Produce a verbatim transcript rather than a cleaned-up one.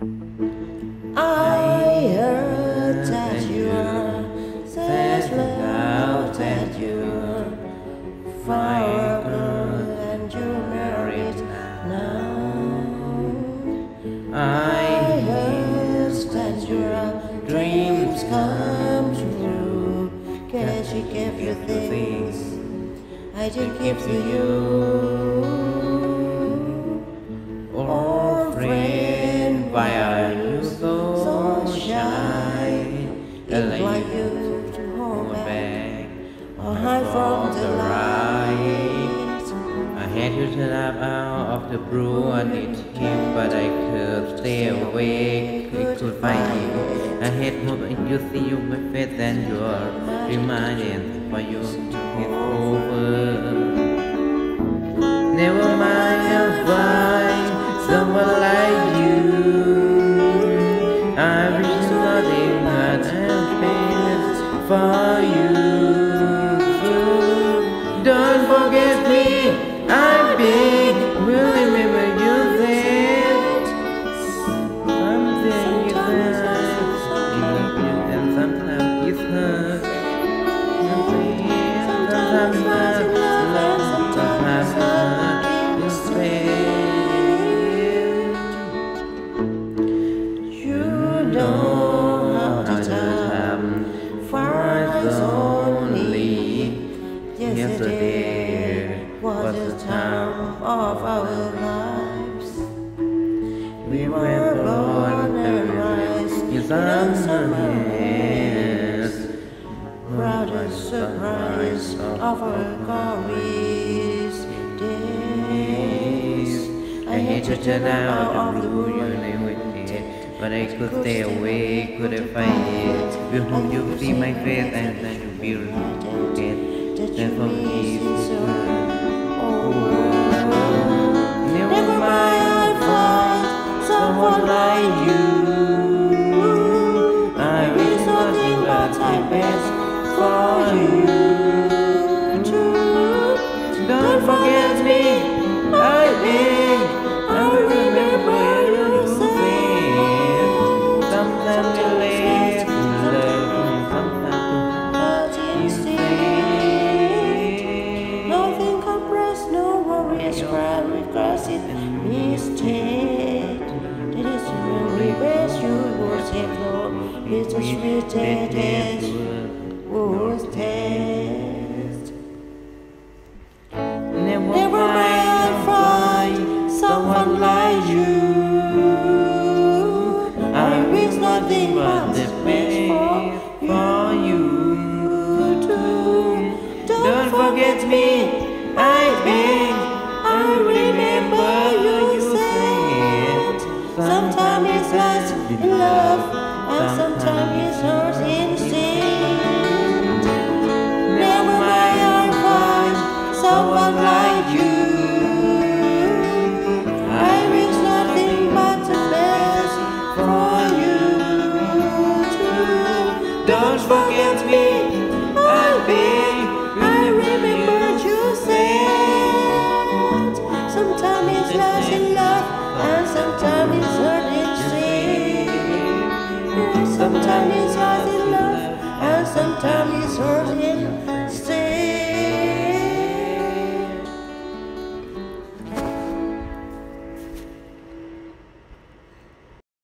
I heard that you are says loud that you're fire girl and you're married now. I heard that your dreams come true, 'cause she gave you things I didn't give to you. Oh friend, why are you so shy? I'd like you to hold back or hide from the light. I had you turn up out of the blue. I need him, but I could stay awake. I could find him. I had hope and you see you my face and your reminding for you to get over. Never mind, I'll find someone like you. I wish nothing but happiness for you. Don't forget me, I beg, will remember you said. Something is nice, and sometimes it's hurt. Sometimes it's hurt, sometimes it's hurt. You know how the time flies only. Yesterday was the time of our lives. We were born and raised in summer days, proudest surprise of our glorious days. I hate to turn out of the blue, you never did, but I could stay awake, could I find it? We hope you see my face and then you will forget. Then forgive me. Never mind, I'll find someone like you. I wish nothing but my best for you too. Don't forget me, I beg. I will remember you said. Sometimes you late in love, sometimes you stay. Nothing compressed, no worries, cry, regrets it instead. That is the only best you would have known. It's a sweet taste, would taste. Never mind, I'll find someone like you. I wish nothing but the best for you too. Don't forget me, I beg. I remember you said. Sometimes it's lost in love, and sometimes it's hurt instead. Never mind, I'll find someone like you. I wish nothing but the best for you too. Don't forget me, I beg. I remember you said. Sometimes it's lost in love, and sometimes it's hurt instead. Sometimes it's lost in love, and sometimes it's hurt in